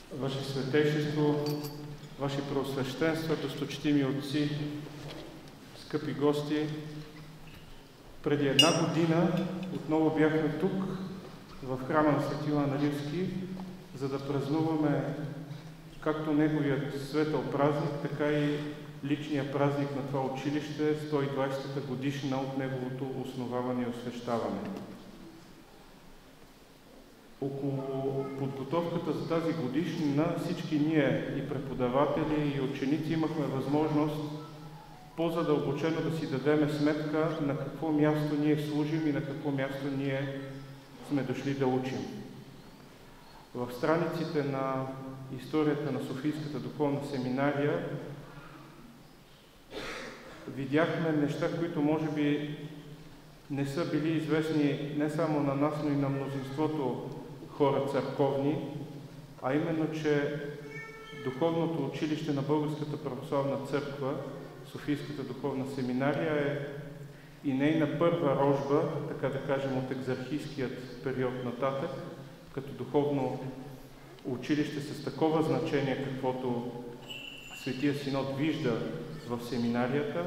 Ваше Светейшество, Ваши Преосвещенства, досточтими отци, скъпи гости, преди една година отново бяхме тук, в храма на Свети Йоан Рилски, за да празнуваме както неговият светъл празник, така и личния празник на това училище, 120-та годишнина от неговото основаване и освещаване. Около подготовката за тази годишнина всички ние, и преподаватели, и ученици, имахме възможност по-задълбочено да си дадем сметка на какво място ние служим и на какво място ние сме дошли да учим. В страниците на историята на Софийската духовна семинария видяхме неща, които може би не са били известни не само на нас, но и на мнозинството хора църковни, а именно, че Духовното училище на Българската православна църква, Софийската духовна семинария, е и нейна първа рожба, така да кажем, от екзархийският период нататък, като духовно училище с такова значение, каквото Светия Синод вижда в семинарията.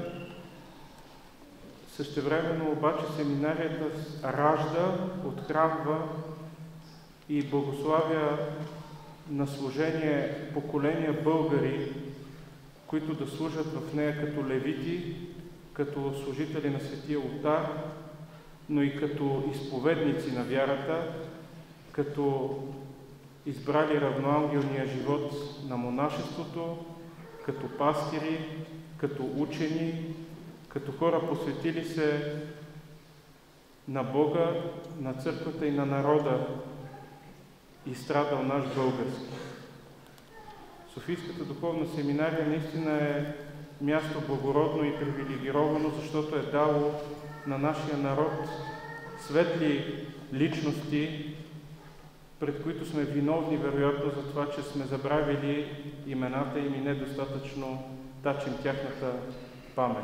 Същевременно обаче семинарията ражда, отхранва и благославя на служение поколения българи, които да служат в нея като левити, като служители на Светия Олтар, но и като изповедници на вярата, като избрали равноангелния живот на монашеството, като пастири, като учени, като хора посветили се на Бога, на църквата и на народа, и страдал наш български. Софийската духовна семинария наистина е място благородно и привилегировано, защото е дало на нашия народ светли личности, пред които сме виновни, вероятно, за това, че сме забравили имената им и недостатъчно тачим тяхната памет.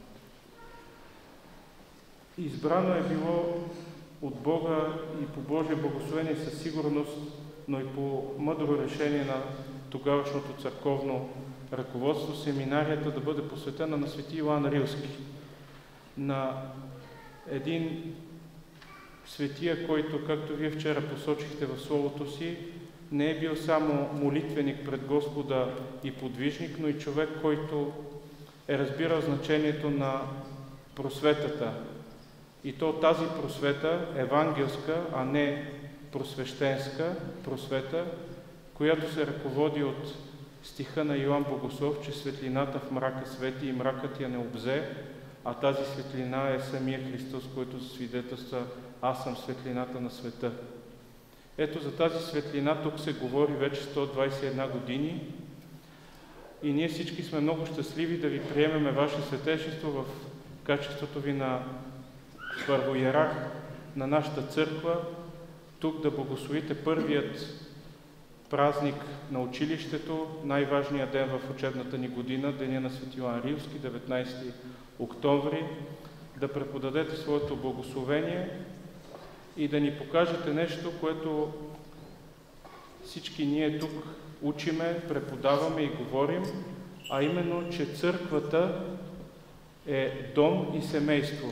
Избрано е било от Бога и по Божие благословение със сигурност, но и по мъдро решение на тогавашното църковно ръководство, семинарията да бъде посветена на Свети Йоан Рилски, на един светия, който, както вие вчера посочихте в словото си, не е бил само молитвеник пред Господа и подвижник, но и човек, който е разбирал значението на просветата. И то тази просвета, евангелска, а не просвещенска просвета, която се ръководи от стиха на Йоан Богослов, че светлината в мрака свети и мракът я не обзе, а тази светлина е самия Христос, който свидетелства: аз съм светлината на света. Ето за тази светлина тук се говори вече 121 години и ние всички сме много щастливи да ви приемеме Ваше Светейшество в качеството ви на първоиерарх на нашата църква, тук да благословите първият празник на училището, най-важният ден в учебната ни година, Деня на Свети Йоан Рилски, 19 октомври, да преподадете своето благословение и да ни покажете нещо, което всички ние тук учиме, преподаваме и говорим, а именно, че църквата е дом и семейство.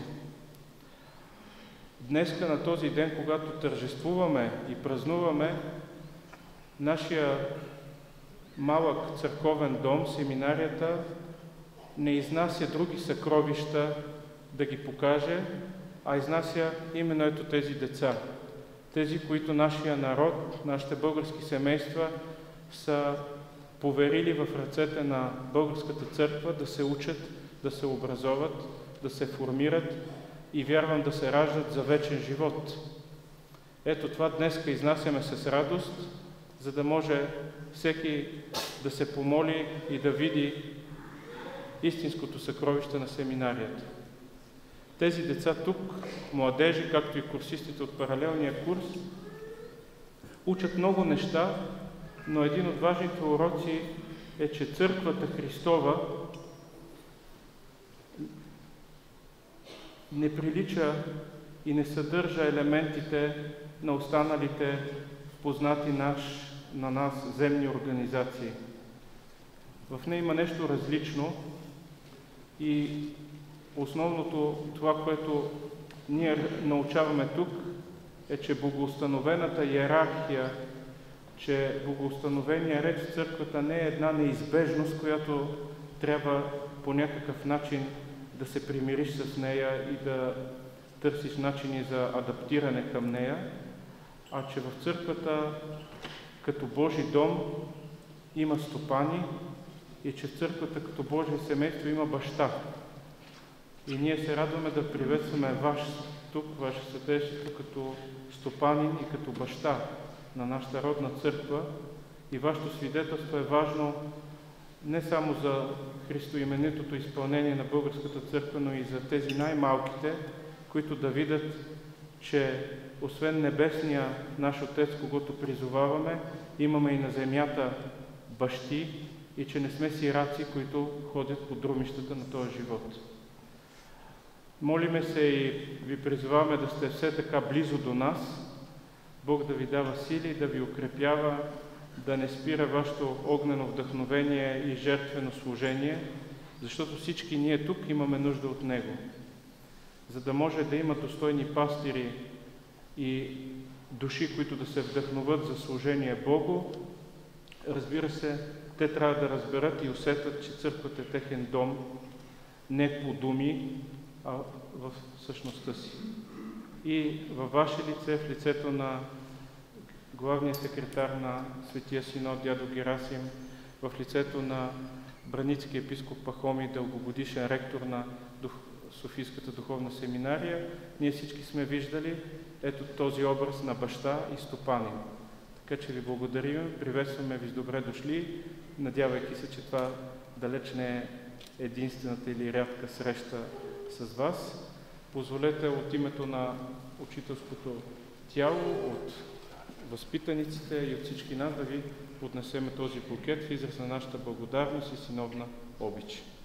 Днеска, на този ден, когато тържествуваме и празнуваме, нашия малък църковен дом, семинарията, не изнася други съкровища да ги покаже, а изнася именно ето тези деца. Тези, които нашия народ, нашите български семейства са поверили в ръцете на българската църква да се учат, да се образоват, да се формират и вярвам да се раждат за вечен живот. Ето това днеска изнасяме с радост, за да може всеки да се помоли и да види истинското съкровище на семинарията. Тези деца тук, младежи, както и курсистите от паралелния курс, учат много неща, но един от важните уроци е, че Църквата Христова не прилича и не съдържа елементите на останалите познати на нас земни организации. В нея има нещо различно и основното, това, което ние научаваме тук, е, че богоустановената иерархия, че богоустановения ред в църквата не е една неизбежност, която трябва по някакъв начин да се примириш с нея и да търсиш начини за адаптиране към нея, а че в църквата като Божи дом има стопани и че в църквата като Божие семейство има баща. И ние се радваме да приветстваме ваше святейшество като стопанин и като баща на нашата родна църква. И вашето свидетелство е важно не само за христоименитото изпълнение на българската църква, но и за тези най-малките, които да видят, че освен небесния наш Отец, когото призоваваме, имаме и на земята бащи и че не сме сираци, които ходят по друмищата на този живот. Молиме се и ви призоваваме да сте все така близо до нас, Бог да ви дава сили, да ви укрепява, да не спира вашето огнено вдъхновение и жертвено служение, защото всички ние тук имаме нужда от Него. За да може да има достойни пастири и души, които да се вдъхноват за служение Богу, разбира се, те трябва да разберат и усетят, че църквата е техен дом, не по думи, а в същността си. И във ваше лице, в лицето на главния секретар на Светия Синод, дядо Герасим, в лицето на браницки епископ Пахомий, дългогодишен ректор на Софийската духовна семинария, ние всички сме виждали ето този образ на баща и стопанин. Така че ви благодарим, приветстваме ви с добре дошли, надявайки се, че това далеч не е единствената или рядка среща с вас. Позволете от името на учителското тяло, от възпитаниците и от всички нас да ви поднесеме този букет в израз на нашата благодарност и синовна обич.